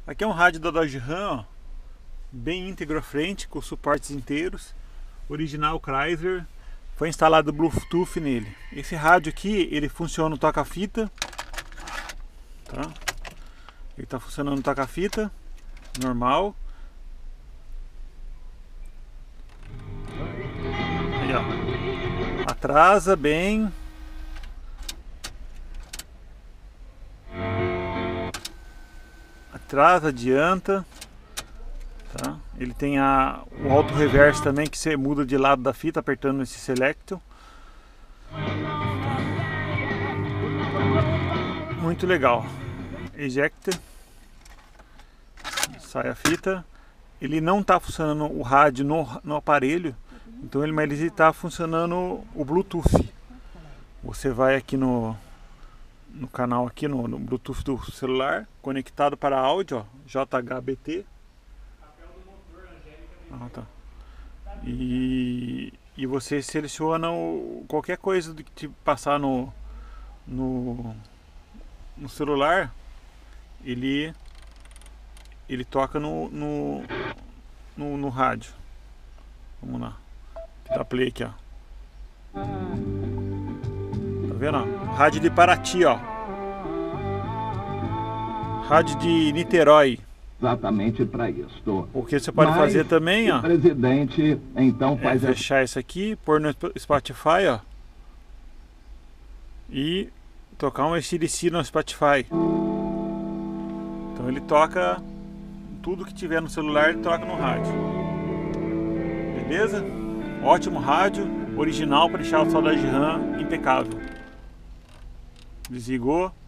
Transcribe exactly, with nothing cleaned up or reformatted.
Aqui é um rádio da Dodge Ram, ó, bem íntegro à frente, com suportes inteiros, original Chrysler. Foi instalado Bluetooth nele. Esse rádio aqui, ele funciona no toca-fita, tá? Ele está funcionando no toca-fita, normal. Aí, ó, atrasa bem. Atrasa, adianta, tá? Ele tem a, o auto reverse também, que você muda de lado da fita apertando esse select. Muito legal. Ejecta, sai a fita. Ele não está funcionando o rádio no, no aparelho, então ele, mas ele está funcionando o Bluetooth. Você vai aqui no no canal aqui no, no Bluetooth do celular, conectado para áudio, ó, J H B T. Ah, tá. E, e você seleciona o, qualquer coisa do que te passar no, no, no celular, ele, ele toca no, no, no, no rádio. Vamos lá. Dá play aqui, ó. Tá vendo? Ó? Rádio de Paraty, ó. Rádio de Niterói. Exatamente para isso. O que você pode Mas fazer também, ó. O presidente então faz é fechar isso aqui, pôr no Spotify, ó. E tocar um A C/D C no Spotify. Então ele toca tudo que tiver no celular, ele toca no rádio. Beleza? Ótimo rádio, original para deixar o Dodge Ram impecável. Desligou.